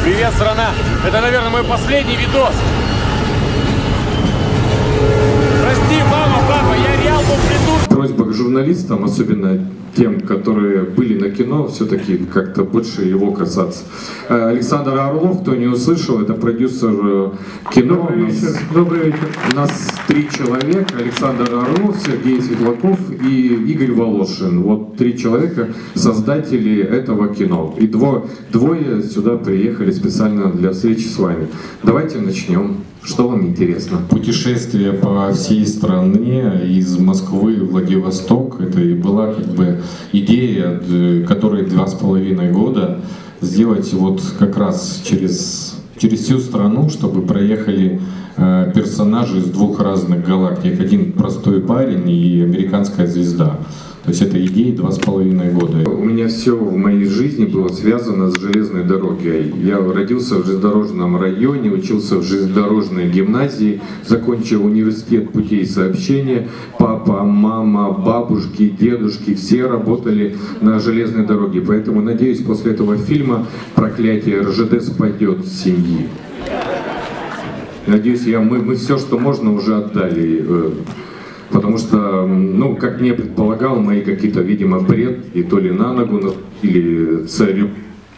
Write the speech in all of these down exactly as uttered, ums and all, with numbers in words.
Привет, страна! Это, наверное, мой последний видос. Прости, мама, папа, я реал был придурок. Просьба к журналистам, особенно тем, которые были на кино, все-таки как-то больше его касаться. Александр Орлов, кто не услышал, это продюсер кино. Добрый вечер. Добрый вечер. У нас три человека: Александр Орлов, Сергей Светлаков и Игорь Волошин. Вот три человека, создатели этого кино. И дво, двое сюда приехали специально для встречи с вами. Давайте начнем. Что вам интересно? Путешествие по всей стране из Москвы в Владивосток, это и была как бы идея, которой два с половиной года, сделать вот как раз через, через всю страну, чтобы проехали э, персонажи из двух разных галактик. Один простой парень и американская звезда. То есть это идея два с половиной года. У меня все в моей жизни было связано с железной дорогой. Я родился в железнодорожном районе, учился в железнодорожной гимназии, закончил университет путей сообщения. Папа, мама, бабушки, дедушки, все работали на железной дороге. Поэтому, надеюсь, после этого фильма проклятие РЖД спадет с семьи. Надеюсь, я, мы, мы все, что можно, уже отдали. Потому что, ну, как мне предполагал, мои какие-то, видимо, бред, и то ли на ногу, или царю.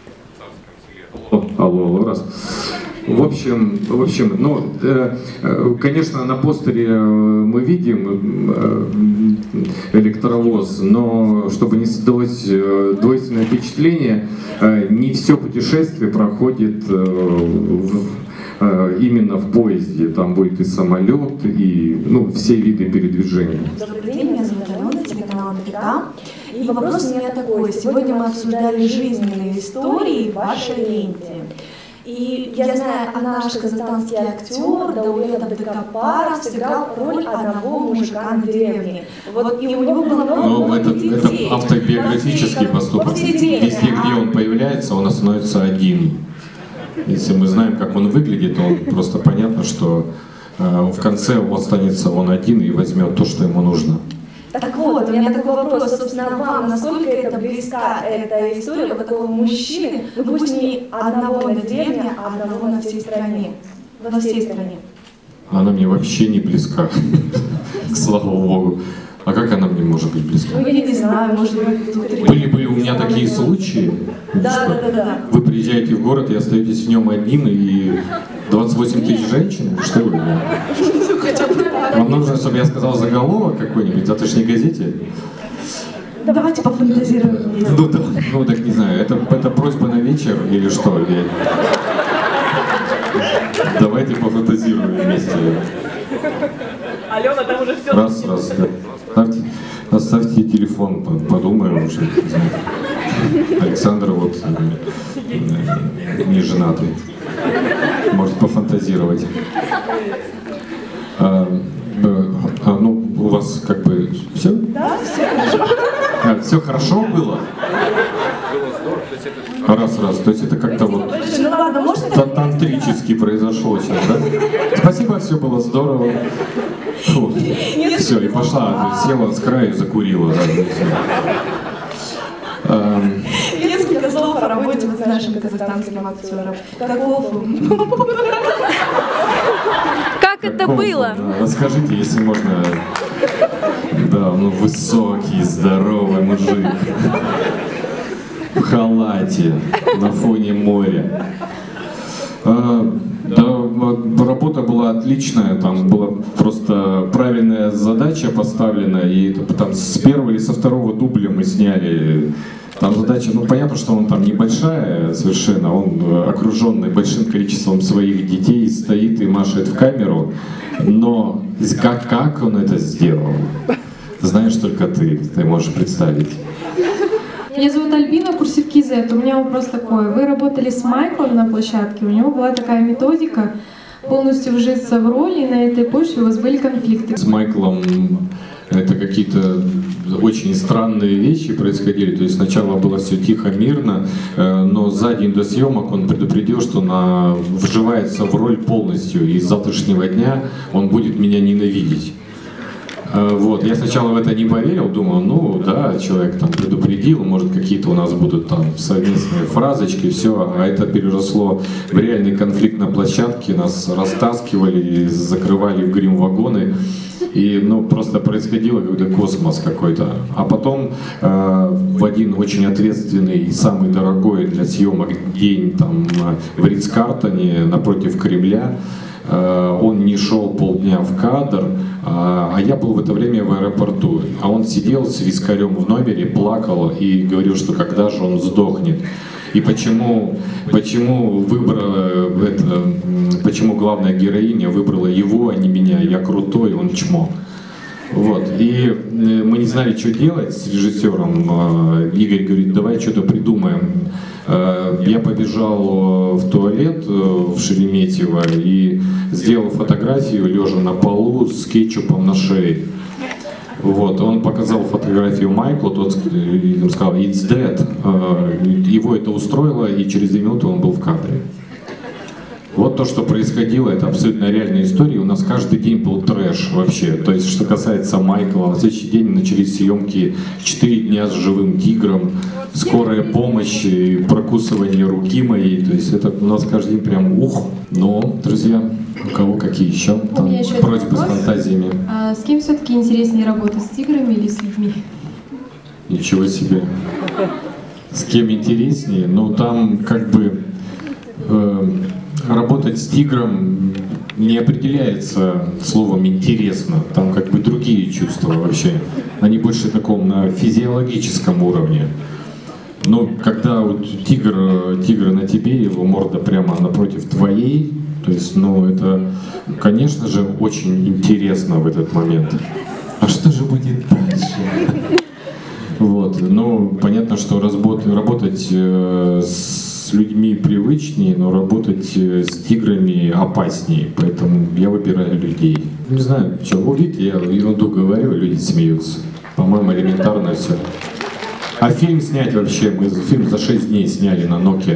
Алло, алло, раз. В общем, в общем, ну, э, конечно, на постере мы видим э, электровоз, но чтобы не создалось двойственное впечатление, э, не все путешествие проходит э, в именно в поезде. Там будет и самолет, и, ну, все виды передвижения. Добрый день, меня зовут Алена, телеканал НТК. И вопрос у меня такой. Сегодня мы обсуждали жизненные истории в вашей ленте. И я знаю, а наш казахстанский актер Даулет Абдыкапаров сыграл роль одного мужика на деревне. Вот, и у него было много Но это, детей. это автобиографический поступок. Везде, где он появляется, он становится один. Если мы знаем, как он выглядит, то он просто понятно, что э, в конце останется он один и возьмет то, что ему нужно. Так вот, у меня такой вопрос, собственно, вам, насколько это близка эта история вот такого мужчины, ну пусть не одного на деревне, а одного на всей стране, во всей стране? Она мне вообще не близка, слава богу. А как она мне может быть близка? Ну, я не знаю, может быть... Были, были у меня такие случаи, да, что да, да, да. Вы приезжаете в город и остаетесь в нем один, и двадцать восемь тысяч женщин? Что вы? Вам нужно, чтобы я сказал заголовок какой-нибудь в завтрашней газете? Давайте пофантазируем вместе. Ну, да, ну так не знаю, это, это просьба на вечер или что? Или... Давайте пофантазируем вместе. Алена, там уже все. Раз, раз, да. Оставьте, оставьте телефон, подумаем уже. Александр вот не женатый, может пофантазировать. А, а, ну, у вас как бы все? Да, все хорошо. А, все хорошо было? Раз, раз. То есть это как-то вот Ну ладно, можно... тантрически произошло сейчас, да? Спасибо, все было здорово. Фу. Все, и пошла, села с краю, закурила. Несколько слов о работе с нашим казахстанским актером. Каков он? Как это было? Да, расскажите, если можно. Да, ну высокий, здоровый мужик. В халате, на фоне моря. А, да, работа была отличная, там была просто правильная задача поставлена, и там с первого или со второго дубля мы сняли. Там задача, ну понятно, что он там небольшая совершенно, он окруженный большим количеством своих детей, стоит и машет в камеру, но как, как он это сделал, знаешь только ты, ты можешь представить. Меня зовут Альбина, курсив Кизет. У меня вопрос такой. Вы работали с Майклом на площадке, у него была такая методика полностью вжиться в роль, и на этой почве у вас были конфликты. С Майклом это какие-то очень странные вещи происходили. То есть сначала было все тихо, мирно, но за день до съемок он предупредил, что он вживается в роль полностью, и с завтрашнего дня он будет меня ненавидеть. Вот, я сначала в это не поверил, думал, ну да, человек там предупредил, может какие-то у нас будут там совместные фразочки, все, а это переросло в реальный конфликт на площадке, нас растаскивали, закрывали в грим-вагоны, и ну просто происходило какой-то космос какой-то. А потом э, в один очень ответственный и самый дорогой для съемок день там в Ридс-Картоне напротив Кремля, он не шел полдня в кадр, а я был в это время в аэропорту. А он сидел с вискарем в номере, плакал и говорил, что когда же он сдохнет. И почему, почему выбрала это, почему главная героиня выбрала его, а не меня. Я крутой, он чмо. Вот. И мы не знали, что делать с режиссером. Игорь говорит, давай что-то придумаем. Я побежал в туалет в Шереметьево и сделал фотографию, лежа на полу с кетчупом на шее. Вот, он показал фотографию Майклу, тот сказал, it's dead. Его это устроило, и через две минуты он был в кадре. Вот то, что происходило, это абсолютно реальная история. У нас каждый день был трэш вообще. То есть, что касается Майкла, на следующий день начались съемки «Четыре дня с живым тигром», «Скорая помощь», прокусывание руки моей. То есть, это у нас каждый день прям ух. Но, друзья, у кого какие еще там еще просьбы с фантазиями? А с кем все-таки интереснее работать, с тиграми или с людьми? Ничего себе. С кем интереснее? Ну, там как бы... Э, Работать с тигром не определяется словом «интересно». Там как бы другие чувства вообще. Они больше таком на физиологическом уровне. Но когда вот тигр, тигр на тебе, его морда прямо напротив твоей, то есть, ну это, конечно же, очень интересно в этот момент. А что же будет дальше? Вот. Ну, понятно, что работать с с людьми привычнее, но работать с тиграми опаснее, поэтому я выбираю людей. Не знаю, что, вы видите, я ерунду говорю, люди смеются. По-моему, элементарно все. А фильм снять вообще, мы фильм за шесть дней сняли на Nokia.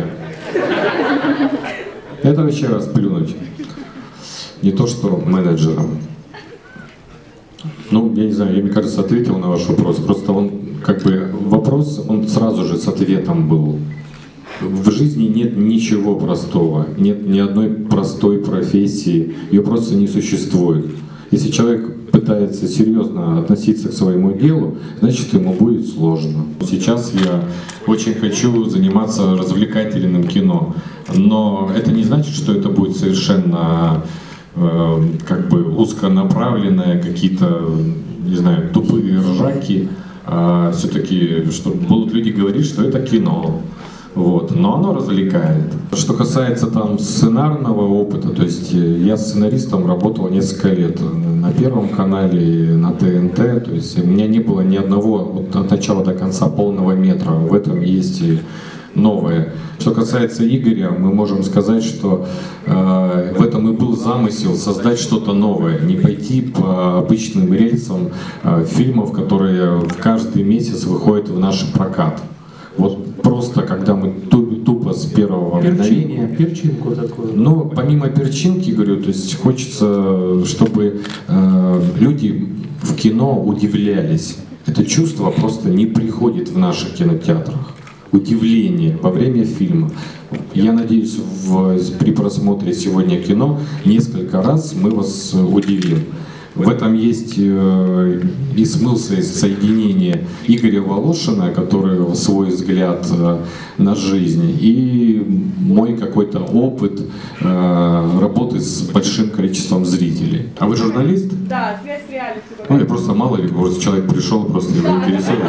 Это вообще расплюнуть. Не то, что менеджером. Ну, я не знаю, я, мне кажется, ответил на ваш вопрос. Просто он, как бы, вопрос, он сразу же с ответом был. В жизни нет ничего простого, нет ни одной простой профессии, ее просто не существует. Если человек пытается серьезно относиться к своему делу, значит ему будет сложно. Сейчас я очень хочу заниматься развлекательным кино, но это не значит, что это будет совершенно э, как бы узконаправленное, какие-то, не знаю, тупые ржаки, а все-таки, что будут люди говорить, что это кино. Вот, но оно развлекает. Что касается там сценарного опыта, то есть я сценаристом работал несколько лет на Первом канале, на ТНТ, то есть у меня не было ни одного вот, от начала до конца полного метра, в этом есть и новое. Что касается Игоря, мы можем сказать, что э, в этом и был замысел создать что-то новое, не пойти по обычным рельсам э, фильмов, которые в каждый месяц выходят в наш прокат. Вот просто, когда мы тупо с первого мгновения... Перчинку такую. Ну, помимо перчинки, говорю, то есть хочется, чтобы э, люди в кино удивлялись. Это чувство просто не приходит в наших кинотеатрах. Удивление во время фильма. Я надеюсь, в, при просмотре сегодня кино несколько раз мы вас удивим. В этом есть э, и смысл соединения Игоря Волошина, который свой взгляд э, на жизнь, и мой какой-то опыт э, работы с большим количеством зрителей. А вы журналист? Да, связь с реальностью. Ну, я просто мало ли, просто человек пришел, просто его интересует.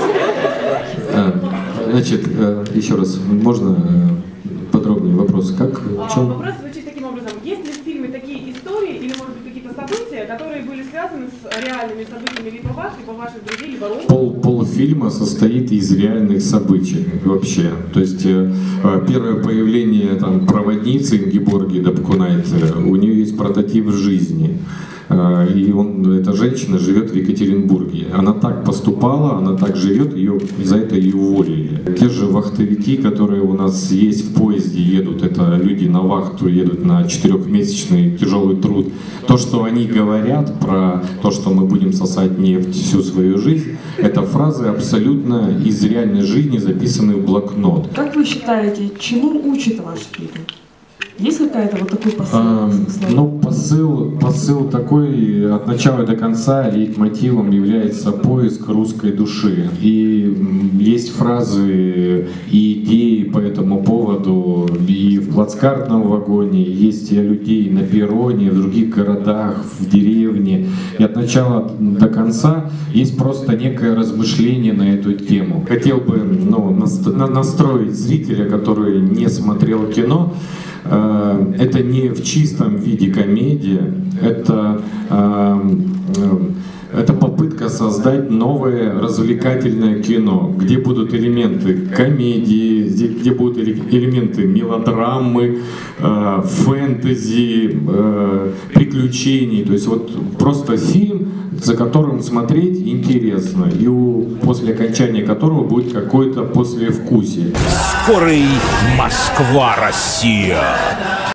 Значит, э, еще раз, можно э, подробнее вопрос? Как? В чем? Вопрос звучит таким образом. Есть ли в фильме такие истории или, может быть, какие-то события, которые были связаны с реальными событиями либо ваших, либо ваших друзей, либо родственников? Пол, полфильма состоит из реальных событий вообще. То есть э, первое появление там, проводницы Ингеборги Дапкунайте, у нее есть прототип жизни. И он, эта женщина живет в Екатеринбурге. Она так поступала, она так живет, ее, за это ее уволили. Те же вахтовики, которые у нас есть в поезде, едут, это люди на вахту, едут на четырехмесячный тяжелый труд. То, что они говорят про то, что мы будем сосать нефть всю свою жизнь, это фразы абсолютно из реальной жизни, записанные в блокнот. Как вы считаете, чему учит ваш фильм? Есть какая-то вот такой посыл? А, ну, посыл, посыл такой, от начала до конца лейтмотивом является поиск русской души. И есть фразы и идеи по этому поводу и в плацкартном вагоне, есть и людей на перроне, в других городах, в деревне. И от начала до конца есть просто некое размышление на эту тему. Хотел бы ну, настроить зрителя, который не смотрел кино. Это не в чистом виде комедия, это, это попытка создать новое развлекательное кино, где будут элементы комедии, где, где будут элементы мелодрамы, фэнтези, приключений. То есть вот просто фильм, за которым смотреть интересно, и у, после окончания которого будет какое-то послевкусие. Скорый Москва-Россия.